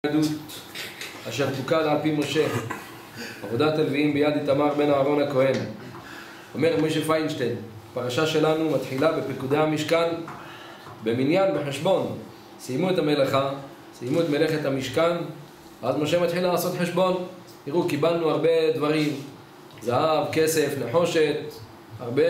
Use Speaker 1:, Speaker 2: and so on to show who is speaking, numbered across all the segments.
Speaker 1: עדות אשר תוקד על פי משה, עבודת הלוויים ביד איתמר בן אהרון הכהן. אומר משה פיינשטיין, הפרשה שלנו מתחילה בפקודי המשכן במניין בחשבון. סיימו את המלאכה, סיימו את מלאכת המשכן, אז משה מתחיל לעשות חשבון. תראו, קיבלנו הרבה דברים, זהב, כסף, נחושת, הרבה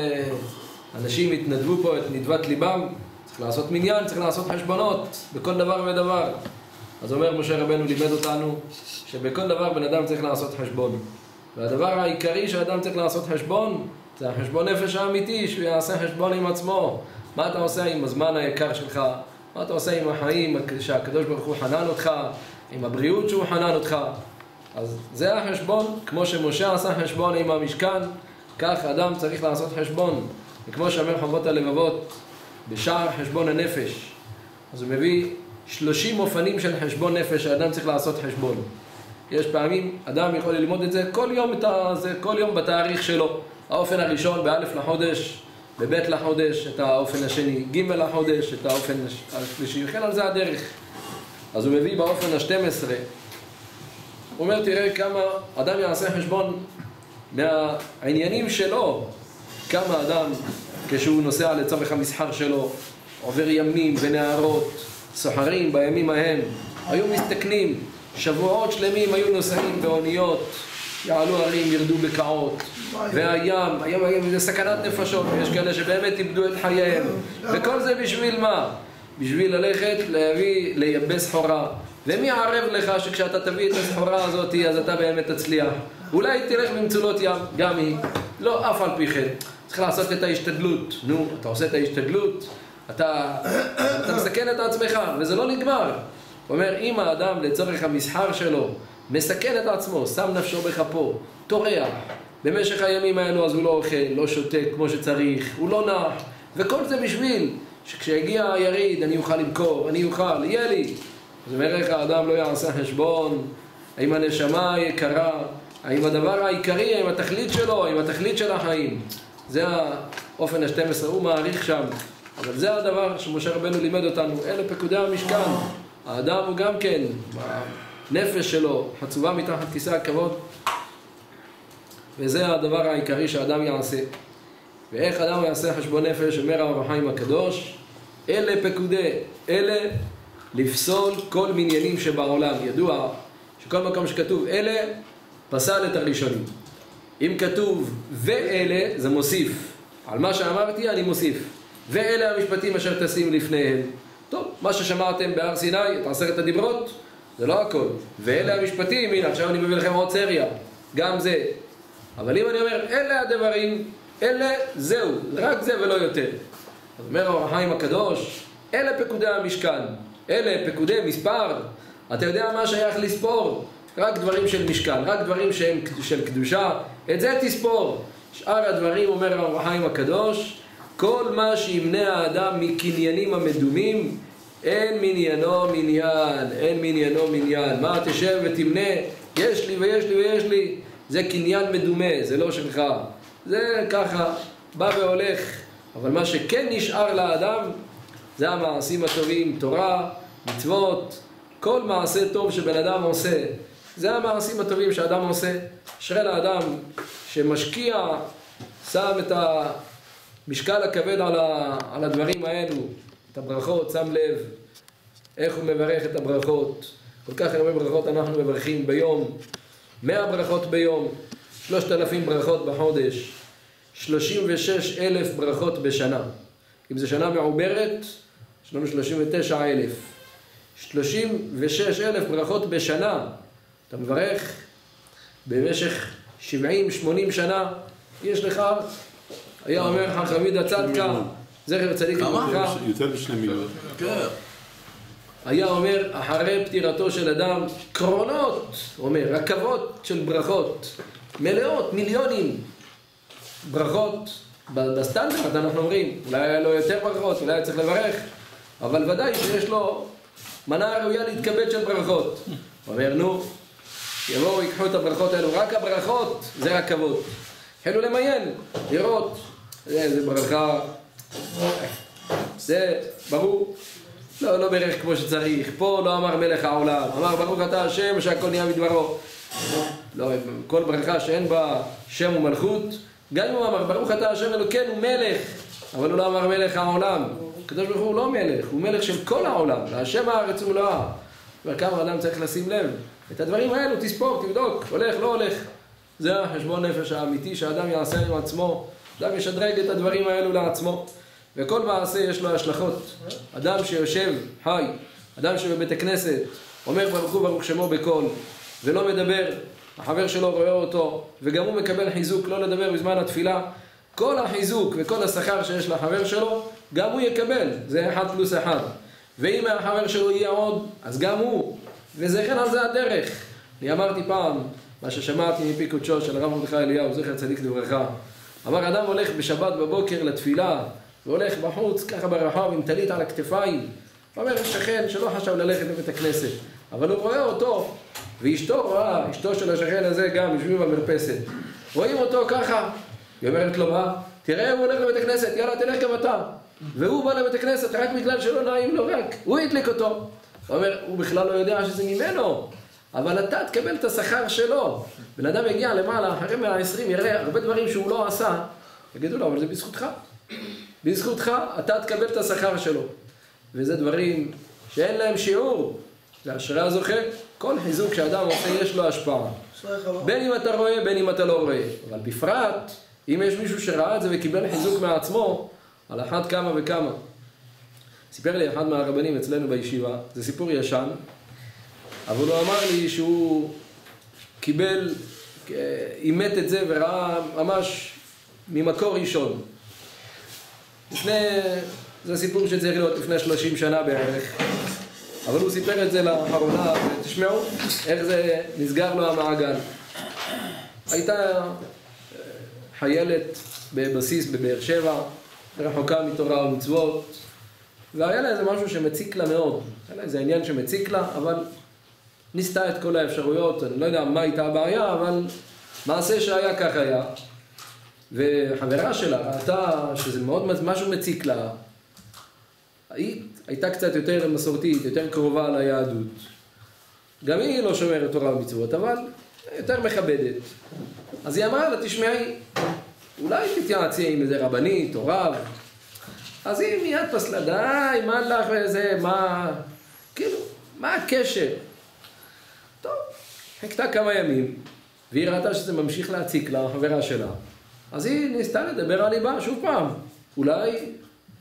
Speaker 1: אנשים התנדבו פה את נדבת ליבם. צריך לעשות מניין, צריך לעשות חשבונות בכל דבר ודבר. אז אומר משה רבנו לימד אותנו שבכל דבר בן אדם צריך לעשות חשבון, והדבר העיקרי שהאדם צריך לעשות חשבון זה החשבון נפש האמיתי, שהוא יעשה חשבון עם עצמו. מה אתה עושה עם הזמן היקר שלך? מה אתה עושה עם החיים שהקדוש ברוך הוא חנן אותך, עם הבריאות שהוא חנן אותך? אז זה החשבון. כמו שמשה עשה חשבון עם המשכן, כך אדם צריך לעשות חשבון. וכמו שאומר חובות הלבבות בשער חשבון הנפש, אז הוא מביא 30 אופנים של חשבון נפש שהאדם צריך לעשות חשבון. יש פעמים אדם יכול ללמוד את זה כל יום בתאריך שלו. האופן הראשון באלף לחודש, בבית לחודש, את האופן השני, ג' לחודש, את האופן השלישי, וכן על זה הדרך. אז הוא מביא באופן ה-12, הוא אומר תראה כמה אדם יעשה חשבון מהעניינים שלו, כמה אדם כשהוא נוסע לצורך המסחר שלו עובר ימים ונערות, סוחרים בימים ההם, היו מסתכנים, שבועות שלמים היו נוסעים באוניות, יעלו הרים, ירדו בקעות, והים זה סכנת נפשות, יש כאלה שבאמת איבדו את חייהם, וכל זה בשביל מה? בשביל ללכת לייבא סחורה. ומי ערב לך שכשאתה תביא את הסחורה הזאת אז אתה באמת תצליח? אולי תלך במצולות ים, גם היא, לא, אף על פי כן צריך לעשות את ההשתדלות. נו, אתה עושה את ההשתדלות, אתה מסכן את עצמך, וזה לא נגמר. הוא אומר, אם האדם לצורך המסחר שלו מסכן את עצמו, שם נפשו בכפו, תורח במשך הימים האלו, אז הוא לא אוכל, לא שותה כמו שצריך, הוא לא נח, וכל זה בשביל שכשיגיע היריד אני אוכל למכור, אני אוכל, יהיה לי. אז אומר איך האדם לא יעשה חשבון, האם הנשמה יקרה, האם הדבר העיקרי, האם התכלית שלו, האם התכלית של החיים. זה האופן ה-12, הוא מעריך שם. אבל זה הדבר שמשה רבנו לימד אותנו, אלה פקודי המשכן. האדם הוא גם כן, הנפש שלו חצובה מתחת כיסא הכבוד, וזה הדבר העיקרי שהאדם יעשה. ואיך אדם יעשה חשבון נפש? אומר האור החיים הקדוש, אלה פקודי, אלה לפסול כל מניינים שבעולם. ידוע שכל מקום שכתוב אלה, פסל את הראשונים. אם כתוב ואלה, זה מוסיף. על מה שאמרתי אני מוסיף. ואלה המשפטים אשר תשים לפניהם. טוב, מה ששמעתם בהר סיני, את 10 הדיברות, זה לא הכל. ואלה המשפטים, הנה, עכשיו אני מביא לכם עוד סריה, גם זה. אבל אם אני אומר, אלה הדברים, אלה, זהו, רק זה ולא יותר. אז אומר האור החיים הקדוש, אלה פקודי המשכן, אלה פקודי מספר. אתה יודע מה שייך לספור? רק דברים של משכן, רק דברים שהם של קדושה, את זה תספור. שאר הדברים, אומר האור החיים הקדוש, כל מה שימנע האדם מקניינים המדומים, אין מניינו מניין, אין מניינו מניין. מה תשב ותמנה, יש לי ויש לי ויש לי, זה קניין מדומה, זה לא שלך. זה ככה, בא והולך. אבל מה שכן נשאר לאדם, זה המעשים הטובים, תורה, מצוות, כל מעשה טוב שבן אדם עושה. זה המעשים הטובים שאדם עושה. אשרי לאדם שמשקיע, שם את המשקל הכבד על הדברים האלו, את הברכות, שם לב איך הוא מברך את הברכות. כל כך הרבה ברכות אנחנו מברכים ביום, 100 ברכות ביום, 3,000 ברכות בחודש, 36,000 ברכות בשנה. אם זה שנה מעוברת, יש לנו 39,000. 36,000 ברכות בשנה. אתה מברך במשך 70-80 שנה, יש לך, היה אומר חכמיד הצדקה, זכר צדיק לברכה,
Speaker 2: יותר מ2 מיליון.
Speaker 1: היה אומר אחרי פטירתו של אדם קרונות, אומר רכבות של ברכות מלאות, מיליונים ברכות. בסטנדרט אנחנו אומרים, אולי היה לו יותר ברכות, אולי היה צריך לברך, אבל ודאי שיש לו מנה ראויה להתכבד של ברכות. הוא אומר נו, יבואו ייקחו את הברכות האלו, רק הברכות זה רכבות. התחילו למיין, לראות, זה ברכה, זה ברור. לא ברך כמו שצריך, פה לא אמר מלך העולם, אמר ברוך אתה השם שהכל נהיה מדברו. לא, כל ברכה שאין בה שם ומלכות, גם אם הוא אמר ברוך אתה השם אלוקינו מלך, אבל הוא לא אמר מלך העולם. הקדוש ברוך הוא לא מלך, הוא מלך של כל העולם, להשם הארץ ומלואה. וכמה אדם צריך לשים לב, את הדברים האלו תספור, תבדוק, הולך, לא הולך. זה החשבון נפש האמיתי שהאדם יעשה עם עצמו, אדם ישדרג את הדברים האלו לעצמו. וכל מעשה יש לו השלכות. אדם שיושב חי, אדם שבבית הכנסת אומר ברוך הוא ברוך שמו בקול ולא מדבר, החבר שלו רואה אותו וגם הוא מקבל חיזוק לא לדבר בזמן התפילה, כל החיזוק וכל השכר שיש לחבר שלו גם הוא יקבל, זה 1+1. ואם החבר שלו יהיה עוד, אז גם הוא, וזה כן על זה הדרך. אני אמרתי פעם, מה ששמעתי מפי קודשו של הרב מרדכי אליהו, זכר צדיק לברכה, אמר אדם הולך בשבת בבוקר לתפילה והולך בחוץ ככה ברחוב עם טלית על הכתפיים, אומר שכן שלא חשב ללכת לבית הכנסת, אבל הוא רואה אותו ואשתו רואה, אשתו של השכן הזה גם יושבים במרפסת, רואים אותו ככה, היא אומרת לו מה? תראה הוא הולך לבית הכנסת, יאללה תלך גם אתה. והוא בא לבית הכנסת רק בגלל שלא נעים לו, רק הוא הדליק אותו. הוא אומר, הוא בכלל לא יודע שזה ממנו, אבל אתה תקבל את השכר שלו. בן אדם יגיע למעלה אחרי 120 יראה הרבה דברים שהוא לא עשה, יגידו לו אבל זה בזכותך, בזכותך אתה תקבל את השכר שלו. וזה דברים שאין להם שיעור, זה אשרי הזוכה. כל חיזוק שאדם עושה יש לו השפעה, בין אם אתה רואה בין אם אתה לא רואה, אבל בפרט אם יש מישהו שראה את זה וקיבל חיזוק מעצמו, על אחת כמה וכמה. סיפר לי אחד מהרבנים אצלנו בישיבה, זה סיפור ישן, אבל הוא אמר לי שהוא קיבל, אימת את זה וראה ממש ממקור ראשון. זה סיפור שצריך להיות לפני 30 שנה בערך, אבל הוא סיפר את זה לאחרונה, ותשמעו איך זה נסגר לו המעגל. הייתה חיילת בבסיס בבאר שבע, רחוקה מתורה ומצוות, והיה לה איזה משהו שמציק לה מאוד. היה לה איזה עניין שמציק לה, אבל ניסתה את כל האפשרויות, אני לא יודע מה הייתה הבעיה, אבל מעשה שהיה כך היה. וחברה שלה ראתה שזה מאוד משהו מציק לה. היא הייתה קצת יותר מסורתית, יותר קרובה ליהדות. גם היא לא שומרת תורה ומצוות, אבל יותר מכבדת. אז היא אמרה לה, תשמעי, אולי תתייעצי עם איזה רבנית או רב. אז היא מיד פסלה, די, מה לך וזה, מה... כאילו, מה הקשר? טוב, חיכתה כמה ימים, והיא ראתה שזה ממשיך להציק לה, החברה שלה. אז היא ניסתה לדבר על ליבה, שוב פעם, אולי...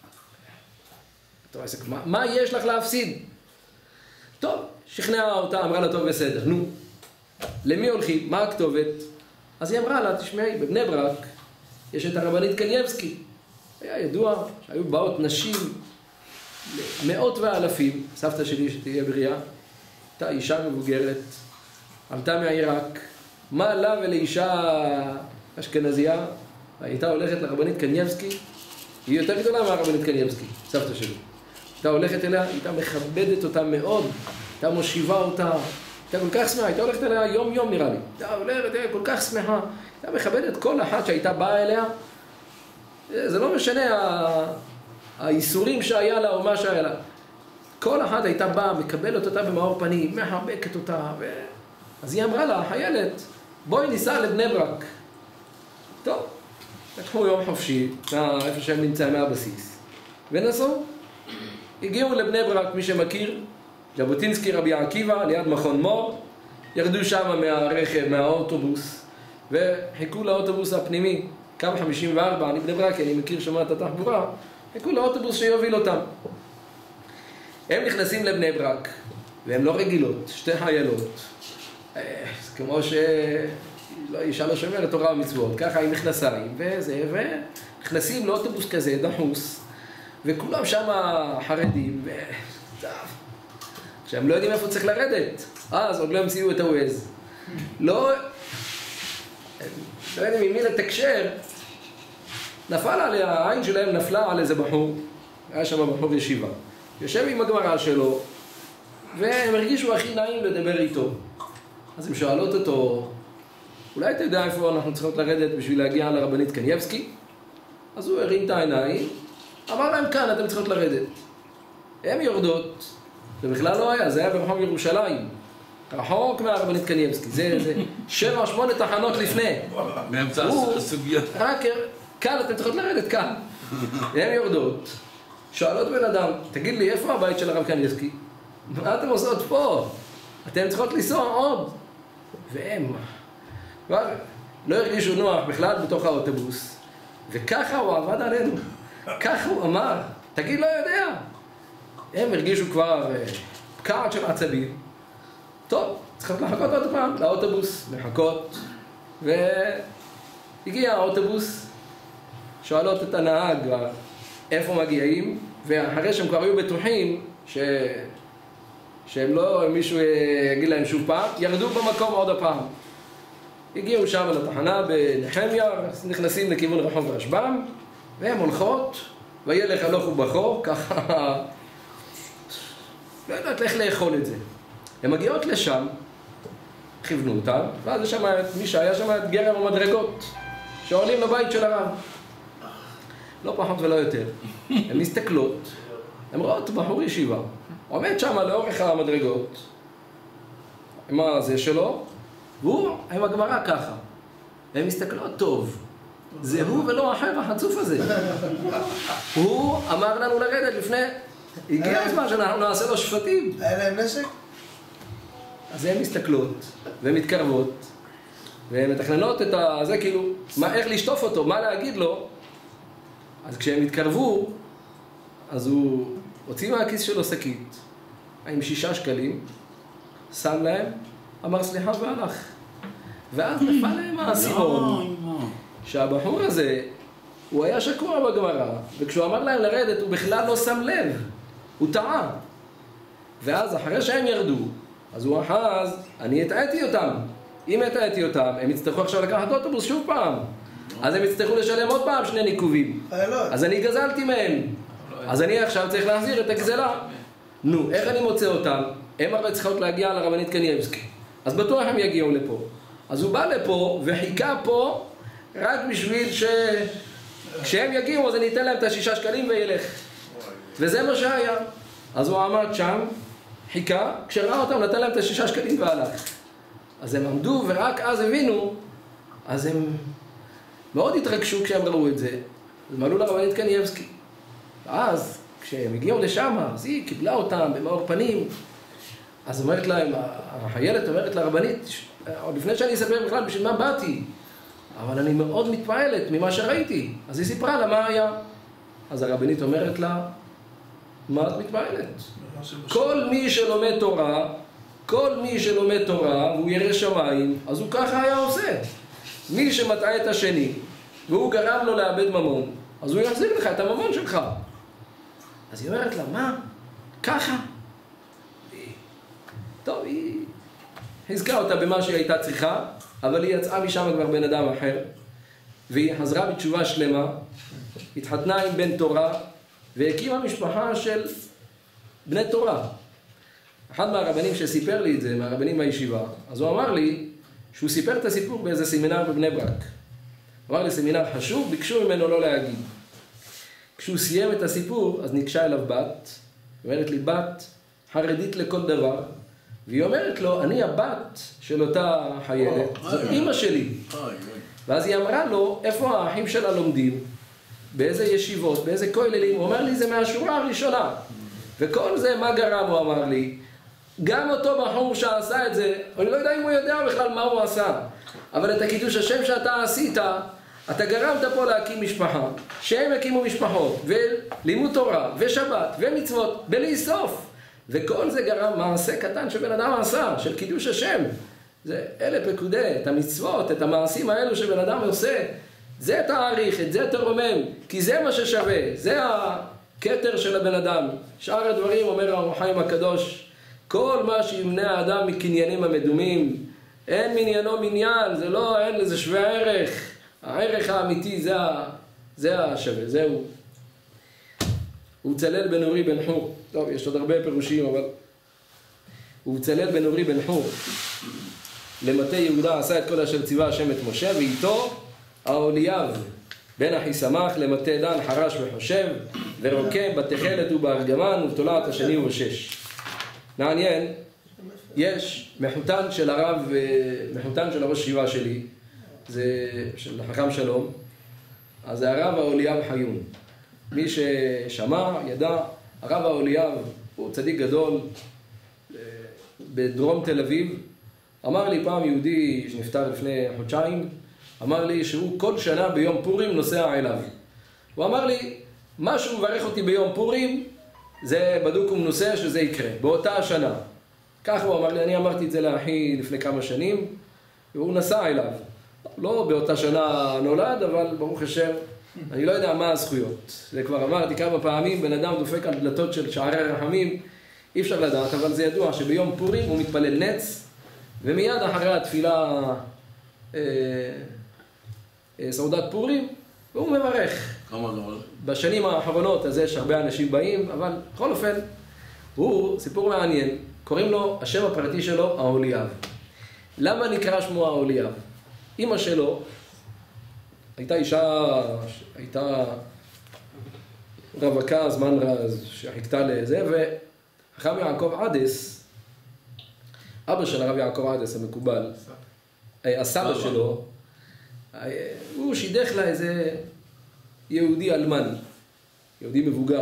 Speaker 1: טוב, מה יש לך להפסיד? טוב, שכנעה אותה, אמרה לה, טוב, בסדר, נו. למי הולכים? מה הכתובת? אז היא אמרה לה, תשמעי, בבני ברק יש את הרבנית קנייבסקי. היה ידוע שהיו באות נשים מאות ואלפים, סבתא שלי שתהיה בריאה, הייתה אישה מבוגרת, עלתה מעיראק, מה לה ולאישה אשכנזייה, הייתה הולכת לרבנית קנייבסקי, היא יותר גדולה מהרבנית קנייבסקי, סבתא שלי. הייתה הולכת אליה, הייתה מכבדת אותה מאוד, הייתה מושיבה אותה, הייתה כל כך שמחה, הייתה הולכת אליה יום יום נראה לי, הייתה הולכת אליה כל כך שמחה, הייתה מכבדת כל אחת שהייתה באה אליה, זה לא משנה האיסורים שהיה לה או מה שהיה לה, כל אחת הייתה באה, מקבלת אותה במאור פנים, מחבקת אותה, אז היא אמרה לה, חיילת, בואי ניסע לבני ברק. טוב, לקחו יום חופשי, איפה שהם נמצאים מהבסיס, ונסעו. הגיעו לבני ברק, מי שמכיר, ז'בוטינסקי רבי עקיבא, ליד מכון מור, ירדו שם מהרכב, מהאוטובוס, וחיכו לאוטובוס הפנימי, קו 54, אני בני ברק, אני מכיר שומע את התחבורה, חיכו לאוטובוס שיוביל אותם. הם נכנסים לבני ברק, והם לא רגילות, שתי חיילות, כמו אישה לא שומרת תורה ומצוות, ככה עם מכנסיים וזה, ונכנסים לאוטובוס כזה, דחוס, וכולם שם חרדים, שהם לא יודעים איפה צריך לרדת, אז עוד לא המציאו את הווייז. לא יודעים עם מי לתקשר, נפל עליה, העין שלהם נפלה על איזה בחור, היה שם בחור ישיבה, יושב עם הגמרא שלו, והם הרגישו הכי נעים לדבר איתו. אז הם שואלות אותו, אולי אתה יודע איפה אנחנו צריכות לרדת בשביל להגיע לרבנית קנייבסקי? אז הוא הרים את העיניים, אמר להם כאן, אתם צריכות לרדת. הן יורדות, זה בכלל לא היה, זה היה ברחוב ירושלים, רחוק מהרבנית קניבסקי, זה 7-8 תחנות לפני.
Speaker 2: באמצע הסוגיה.
Speaker 1: רק כאן, אתם צריכות לרדת כאן. הן יורדות, שואלות בן אדם, תגיד לי, איפה הבית של הרב קניבסקי? מה אתם עושות פה? אתם צריכות לנסוע עוד. והם לא הרגישו נוח בכלל בתוך האוטובוס, וככה הוא עבד עלינו, ככה הוא אמר, תגיד לא יודע. הם הרגישו כבר פקעת של עצבים. טוב, צריכות לחכות עוד פעם לאוטובוס, לחכות, והגיע האוטובוס, שואלות את הנהג איפה מגיעים, ואחרי שהם כבר היו בטוחים שהם לא, מישהו יגיד להם שוב פעם, ירדו במקום עוד הפעם. הגיעו שם לתחנה בנחמיה, נכנסים לכיוון רחוב רשב"ם, והן הולכות, וילך הלוך ובחור, ככה, לא יודעת איך לאכול את זה. הן מגיעות לשם, כיוונו אותם, ואז יש שם מי שהיה שם את גרם המדרגות, שעולים לבית של הרב. לא פחות ולא יותר. הן מסתכלות, הן רואות בחור ישיבה, עומד שם לאורך המדרגות, עם הזה שלו, והוא עם הגמרא ככה. הן מסתכלות טוב, זה הוא ולא אחר החצוף הזה. הוא אמר לנו לרדת לפני, הגיע הזמן שאנחנו נעשה לו שפטים.
Speaker 3: היה להם נשק?
Speaker 1: אז הן מסתכלות ומתקרבות והן מתכננות את זה, כאילו, איך לשטוף אותו, מה להגיד לו. אז כשהם התקרבו, אז הוא הוציא מהכיס שלו שקית עם 6 שקלים, שם להם, אמר סליחה והלך. ואז נפל להם האסימון שהבחור הזה הוא היה שקוע בגמרא, וכשהוא אמר להם לרדת הוא בכלל לא שם לב, הוא טעה. ואז אחרי שהם ירדו, אז הוא אחז, אני הטעיתי אותם. אם הטעיתי אותם, הם יצטרכו עכשיו לקחת אוטובוס שוב פעם, אז הם יצטרכו לשלם עוד פעם 2 ניקובים. אז אני גזלתי מהם, אז אני עכשיו צריך להחזיר את הגזלה. נו, איך אני מוצא אותם? הם הרי צריכות להגיע לרבנית קניבסקי, אז בטוח הם יגיעו לפה. אז הוא בא לפה וחיכה פה רק בשביל כשהם יגיעו אז אני אתן להם את 6 שקלים וילך. וזה מה שהיה. אז הוא עמד שם, חיכה, כשראה אותם נתן להם את 6 שקלים והלך. אז הם עמדו ורק אז הבינו, אז הם מאוד התרגשו כשהם ראו את זה. אז הם עלו לרבנית קניבסקי. אז כשהם הגיעו לשם, אז היא קיבלה אותם במאור פנים. אז אומרת להם, החיילת אומרת לרבנית, עוד לפני שאני אספר בכלל בשביל מה באתי, אבל אני מאוד מתפעלת ממה שראיתי. אז היא סיפרה לה מה היה. אז הרבנית אומרת לה, מה את מתפעלת? כל מי שלומד תורה והוא ירא שמיים, אז הוא ככה היה עושה. מי שמטעה את השני והוא גרם לו לאבד ממון, אז הוא יחזיר לך את הממון שלך. אז היא אומרת לה, מה? ככה? טוב, היא הזכה אותה במה שהיא הייתה צריכה, אבל היא יצאה משם כבר בן אדם אחר, והיא חזרה בתשובה שלמה, התחתנה עם בן תורה, והקימה משפחה של בני תורה. אחד מהרבנים שסיפר לי את זה, מהרבנים בישיבה, אז הוא אמר לי שהוא סיפר את הסיפור באיזה סמינר בבני ברק. אמר לי, סמינר חשוב, ביקשו ממנו לא להגיד. כשהוא סיים את הסיפור, אז ניגשה אליו בת, אומרת לי, בת חרדית לכל דבר, והיא אומרת לו, אני הבת של אותה חיילת, זאת אמא שלי. ואז היא אמרה לו, איפה האחים שלה לומדים? באיזה ישיבות, באיזה כוללים? הוא אומר לי, זה מהשורה הראשונה. וכל זה, מה גרם, הוא אמר לי? גם אותו בחור שעשה את זה, אני לא יודע אם הוא יודע בכלל מה הוא עשה, אבל את הקידוש השם שאתה עשית, אתה גרמת פה להקים משפחה, שהם הקימו משפחות, ולימוד תורה, ושבת, ומצוות, בלי סוף. וכל זה גרם מעשה קטן שבן אדם עשה, של קידוש השם. זה אלה פקודי, את המצוות, את המעשים האלו שבן אדם עושה, זה תאריך, את זה תרומם, כי זה מה ששווה, זה הכתר של הבן אדם. שאר הדברים, אומר האור החיים הקדוש, כל מה שימנע האדם מקניינים המדומים, אין מניינו מניין, זה לא, אין לזה שווה ערך. הערך האמיתי זה השווה, זהו. הוא צלל בן אורי בן חור. טוב, יש עוד הרבה פירושים, אבל הוא צלל בן אורי בן חור. למטה יהודה עשה את כל אשר ציווה השם את משה, ואיתו האוליאב בן אחיסמך למטה דן חרש וחושב, ורוקם בתכלת ובארגמן ובתולעת השני ובשש. מעניין, יש מחותן של הרב, מחותן של הראש ישיבה שלי, זה של החכם שלום, אז זה הרב האוליאב חיון. מי ששמע, ידע, הרב האוליאב הוא צדיק גדול בדרום תל אביב. אמר לי פעם יהודי שנפטר לפני חודשיים, אמר לי שהוא כל שנה ביום פורים נוסע אליו. הוא אמר לי, מה שהוא מברך אותי ביום פורים, זה בדוק ומנוסע שזה יקרה, באותה השנה. כך הוא אמר לי, אני אמרתי את זה לאחי לפני כמה שנים, והוא נסע אליו. לא באותה שנה נולד, אבל ברוך השם, אני לא יודע מה הזכויות. זה כבר אמרתי כמה פעמים, בן אדם דופק על דלתות של שערי רחמים, אי אפשר לדעת, אבל זה ידוע שביום פורים הוא מתפלל נץ, ומיד אחרי התפילה סעודת פורים, והוא מברך.
Speaker 2: כמה גמל?
Speaker 1: בשנים האחרונות, אז יש הרבה אנשים באים, אבל בכל אופן, הוא סיפור מעניין, קוראים לו, השם הפרטי שלו, האוליאב. למה נקרא שמו האוליאב? אמא שלו הייתה אישה, הייתה רווקה זמן רז, שחיכתה לזה, וחכם יעקב עדס, אבא של הרב יעקב עדס המקובל, הסבא שלו, הוא שידך לה איזה יהודי אלמן, יהודי מבוגר,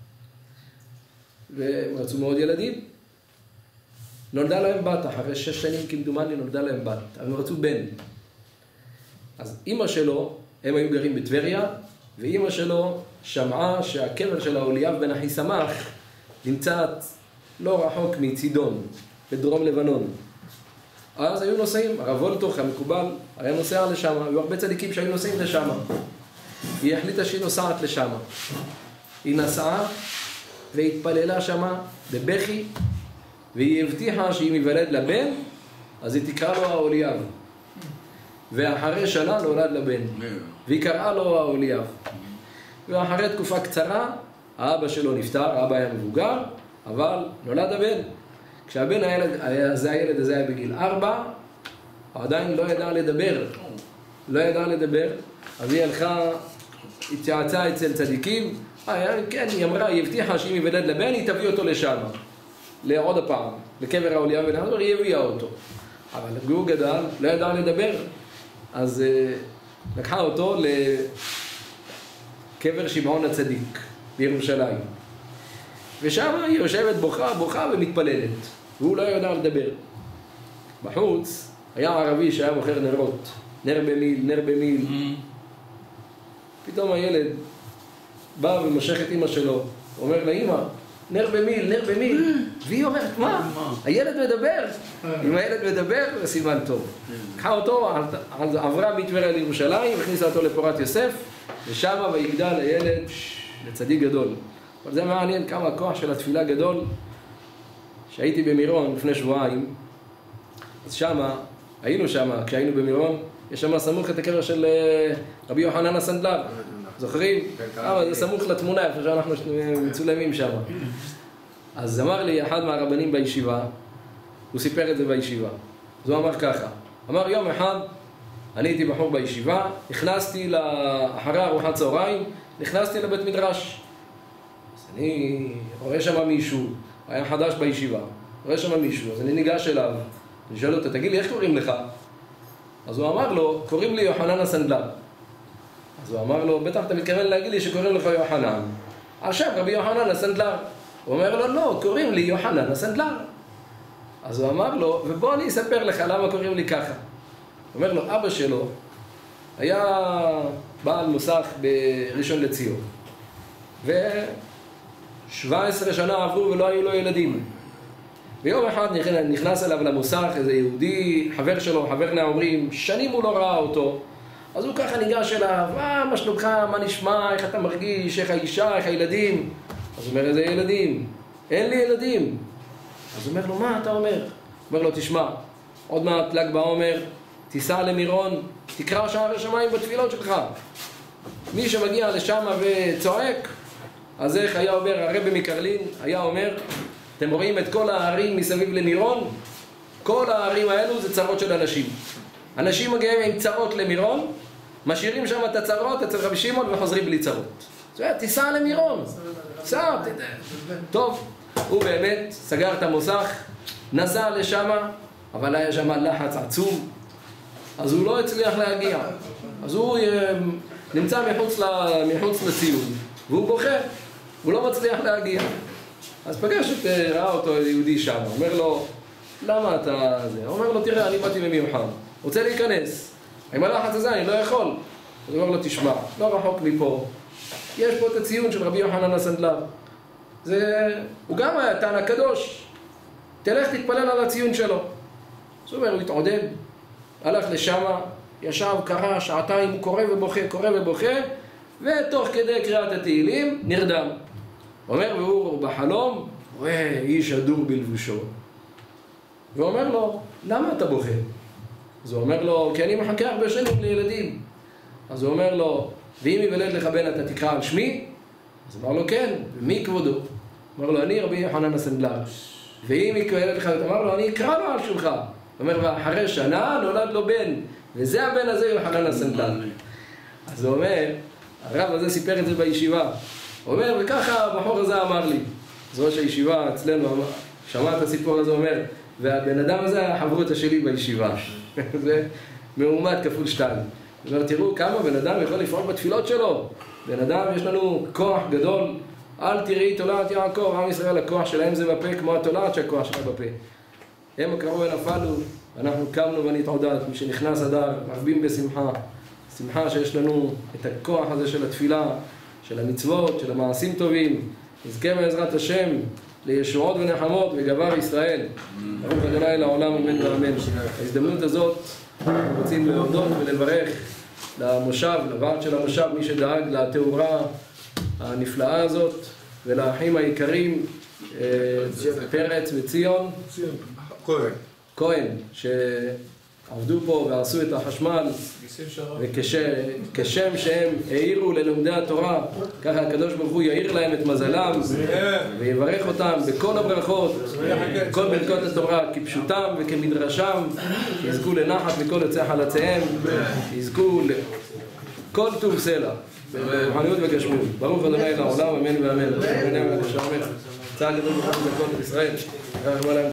Speaker 1: והם רצו מאוד ילדים. נולדה להם בת, אחרי 6 שנים כמדומני נולדה להם בת, אבל הם רצו בן. אז אמא שלו, הם היו גרים בטבריה, ואמא שלו שמעה שהקבר של האוליאב בן אחיסמך נמצא לא רחוק מצידון, בדרום לבנון. אז היו נוסעים, הרב וולטוך המקובל היה נוסע לשם, היו הרבה צדיקים שהיו נוסעים לשם. היא החליטה שהיא נוסעת לשם. היא נסעה והתפללה שם בבכי, והיא הבטיחה שהיא מבלד לבן, אז היא תקרא לו האוליאב. ואחרי שנה נולד לבן, והיא קראה לו האוליאב. ואחרי תקופה קצרה, האבא שלו נפטר, האבא היה מבוגר, אבל נולד הבן. כשהבן הילד הזה היה בגיל 4, הוא עדיין לא ידע לדבר. לא ידע לדבר, אז היא הלכה, התייעצה אצל צדיקים, כן, היא אמרה, היא הבטיחה שאם יוולד לבן, היא תביא אותו לשם. לעוד הפעם, לקבר האוליאב בן אחיסמך, היא הביאה אותו. אבל הוא גדל, לא ידע לדבר. אז לקחה אותו לקבר שמעון הצדיק בירושלים. ושם היא יושבת בוכה ומתפללת. והוא לא יודע לדבר. בחוץ היה ערבי שהיה מוכר נרות. נר במיל, נר במיל. פתאום הילד בא ומשך את אמא שלו. אומר לה, אמא, נר במיל, נר במיל. והיא אומרת, מה? הילד מדבר. אם הילד מדבר, זה סימן טוב. קחה אותו, עברה מטבריה לירושלים, הכניסה אותו לפורת יוסף, ושם ויגדל הילד לצדיק גדול. אבל זה מעניין כמה הכוח של התפילה גדול. שהייתי במירון לפני שבועיים, אז שמה, היינו שמה, כשהיינו במירון, יש שמה סמוך את הקבר של רבי יוחנן הסנדלר. זוכרים? זה סמוך לתמונה, איפה שאנחנו מצולמים שם. אז אמר לי אחד מהרבנים בישיבה, הוא סיפר את זה בישיבה. אז הוא אמר ככה, אמר יום אחד, אני הייתי בחור בישיבה, נכנסתי אחרי ארוחת צהריים, נכנסתי לבית מדרש. אז אני רואה שם מישהו, היה חדש בישיבה, רואה שם מישהו, אז אני ניגש אליו, אני שואל אותו, תגיד לי, איך קוראים לך? אז הוא אמר לו, קוראים לי יוחנן הסנדלר. אז הוא אמר לו, בטח אתה מתכוון להגיד לי שקוראים לך יוחנן. עכשיו רבי יוחנן הסנדלר. הוא אומר לו, לא, קוראים לי יוחנן הסנדלר. אז הוא אמר לו, ובוא אני אספר לך למה קוראים לי ככה. הוא אומר לו, אבא שלו היה בעל מוסך בראשון לציון. ו17 שנה עברו ולא היו לו ילדים. ויום אחד נכנס אליו למוסך איזה יהודי, חבר שלו, חבר נעורים, שנים הוא לא ראה אותו. אז הוא ככה ניגש אליו, מה שלומך, מה נשמע, איך אתה מרגיש, איך האישה, איך הילדים? אז הוא אומר, איזה ילדים? אין לי ילדים. אז הוא אומר לו, מה אתה אומר? הוא אומר לו, תשמע, עוד מעט ל"ג בעומר, תיסע למירון, תקרא שערי שמיים בתפילות שלך. מי שמגיע לשם וצועק, אז איך היה אומר, הרבי מקרלין היה אומר, אתם רואים את כל הערים מסביב למירון? כל הערים האלו זה צרות של אנשים. אנשים מגיעים עם צרות למירון, משאירים שם את הצרות אצל רבי שמעון וחוזרים בלי צרות. תיסע למירון, סע, טוב, הוא באמת סגר את המוסך, נסע לשם, אבל היה שם לחץ עצום, אז הוא לא הצליח להגיע, אז הוא נמצא מחוץ לציון, והוא בוכה, הוא לא מצליח להגיע. אז ראה אותו יהודי שם, אומר לו, למה אתה זה? הוא אומר לו, תראה, אני באתי ממיוחד, רוצה להיכנס, עם הלחץ הזה אני לא יכול. הוא אומר לו, תשמע, לא רחוק מפה, יש פה את הציון של רבי יוחנן הסנדלר, הוא גם היה תנא קדוש, תלך תתפלל על הציון שלו. אז הוא אומר, הוא התעודד, הלך לשם, ישב, קרא, שעתיים, הוא קורא ובוכה, ותוך כדי קריאת התהילים נרדם. הוא אומר, והוא בחלום רואה איש אדור בלבושו, ואומר לו, למה אתה בוכה? אז הוא אומר לו, כי אני מחכה הרבה שנים לילדים. אז הוא אומר לו, ואם יוולד לך בן אתה תקרא על שמי? אז הוא אמר לו, כן, ומי כבודו? הוא אומר לו, אני רבי יוחנן הסנדלר. ואם יוולד לך, אמר לו, אני אקרא לו על שמך. הוא אומר, ואחרי שנה נולד לו בן, וזה הבן הזה יוחנן הסנדלר. אז הוא אומר, הרב הזה סיפר את זה בישיבה. הוא אומר, וככה הבחור הזה אמר לי. אז ראש הישיבה אצלנו שמע את הסיפור הזה, אומר, והבן אדם הזה היה חברותא שלי בישיבה. זה מאומת כפול 2. הוא אומר, תראו כמה בן אדם יכול לפעול בתפילות שלו. בן אדם, יש לנו כוח גדול. אל תראי תולעת יעקב, עם ישראל, הכוח שלהם זה בפה, כמו התולעת שהכוח שלה בפה. הם הקראו ונפלו, אנחנו קמנו ונתעודד. מי שנכנס אדר, מרבים בשמחה. שמחה שיש לנו את הכוח הזה של התפילה, של המצוות, של המעשים טובים. נזכה בעזרת השם לישועות ונחמות וגבר ישראל. ברוך ה' לעולם אמן ואמן. ההזדמנות הזאת אנחנו רוצים להודות ולברך למושב, לוועד של המושב, מי שדאג לתאורה הנפלאה הזאת, ולאחים היקרים פרץ וציון כהן, שעבדו פה ועשו את החשמל, וכשם שהם העירו ללומדי התורה, ככה הקדוש ברוך הוא יעיר להם את מזלם ויברך אותם בכל הברכות, כל ברכות התורה כפשוטם וכמדרשם, שיזכו לנחת מכל יוצאי חלציהם, שיזכו לכל טוב סלע ברוחניות וגשמיות. ברוך ה' לעולם אמן ואמן. צעד גדול בכל ישראל.